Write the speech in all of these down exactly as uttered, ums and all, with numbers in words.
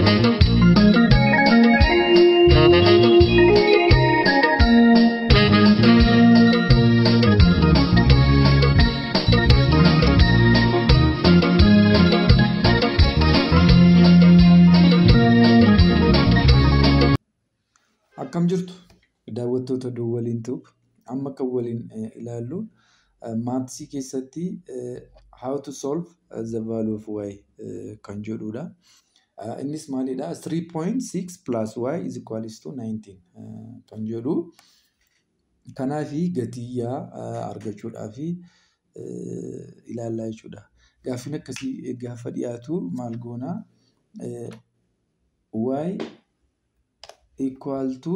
Akkam jirtu daawwattoota Duwwaliin Tube amma kan waliin ilaallu maatsii keessatti how to solve the value of y kan jedhudha. Innis maalidha? three point six plus y is equals to nineteen kan jedhu. Kanaafi gatiyyaa argachuudhaaf ilaallaa jechuudha. Gaaffiin akkasii gaafa dhiyaatu maal goona? Y equal to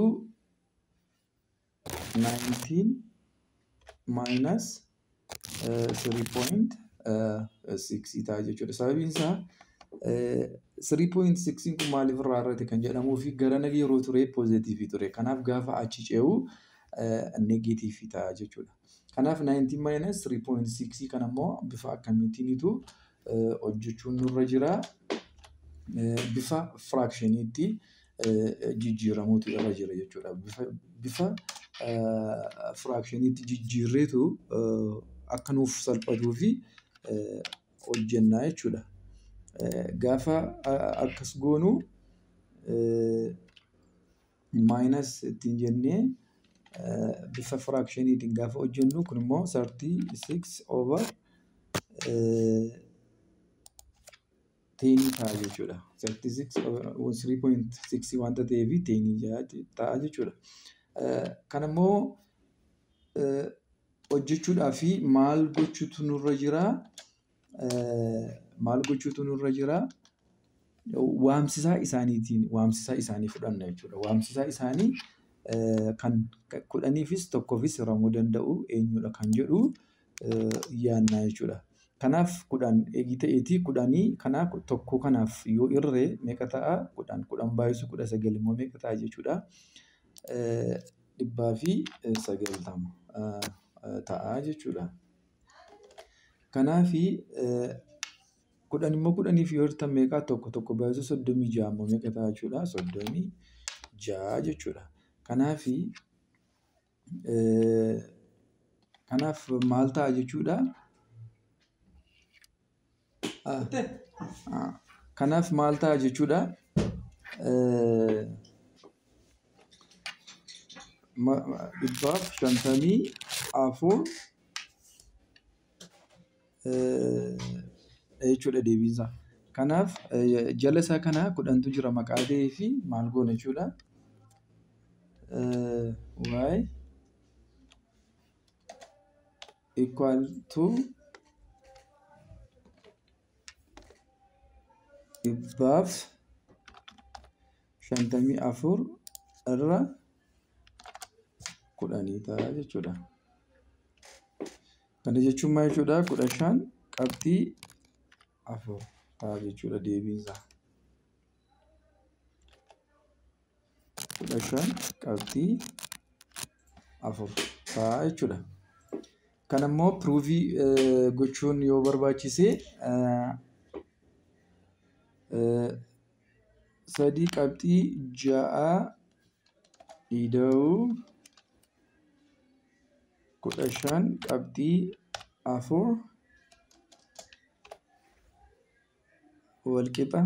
nineteen minus uh, three point six ta'a jechuudha. Sababiin isaa three point six kun maaliif irraa irratti kan jedhamuu fi gara nagi yeroo ture positive ture. Kanaaf gaafa achi ce'u negative ta'a jechuudha. Kanaaf nineteen minus three point six kan ammoo bifa akkamiitiinitu hojjechuun nurra jira. Bifa fractionitti jijjiiramuutu irra jira jechuudha. Bifa fractionitti jijjiirreetu akka nuuf salphatuu fi hojjennaa jechuudha. Gaafa akkas goonu minus ittiin jennee bifa fractionitiin gaafa hojjennu kun immoo thirty-six over ten ta'a jechuudha. thirty-six over three point six wanta ta'eef ten ta'a jechuudha. Kan immoo hojjechuudhaaf maal gochuutu nurra jira? Maal gochuutu nurra jira? Waamsisaa isaaniitiin waamsisaa isaanii fudhanna jechuudha. Waamsisaa isaanii kan kudhaniifis tokkoofis hiramuu danda'u eenyudha kan jedhu yaannaa jechuudha. Kanaaf kudhan eegi ta'eeti kudhanii kanaaf tokko kanaaf yoo irree meeqa ta'a? Kudhan kudhan baay'isu kudha sagal immoo meeqa ta'a jechuudha? Dhibbaa fi sagaltama ta'a jechuudha. Kanaaf kudhan immoo kudhaniif yoo hirtan meeqa? Tokko tokko baay'isu soddomii ja'a immoo meeqa ta'a jechuudha? Soddomii ja'a jechuudha. Kanaaf kanaaf maal ta'a jechuudha? Kanaaf maal ta'a jechuudha? Dhibbaaf shantamii afur jechuudha deebiinsaa. Kanaaf jala isaa kana kudhantu jira maqaa ta'ee fi maal goona jechuudha? Y equal to dhibbaaf shantamii afur irra kudhanii ta'a jechuudha. Kana jechuun maal jechuudha? Kudha shan qabxii afur ta'a jechuudha deebiinsaa. Kudha shan qabxii afur ta'a jechuudha. Kan ammoo pruuvii gochuun yoo barbaachise sadii qabxii ja'a ida'uu kudha shan qabxii afur walqixa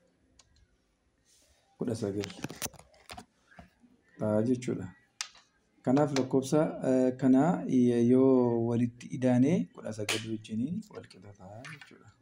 kudha sagal ta'a jechuudha. Kanaaf lakkoofsa kana yoo walitti idaanee kudha sagal wajjin walqixa ta'a jechuudha.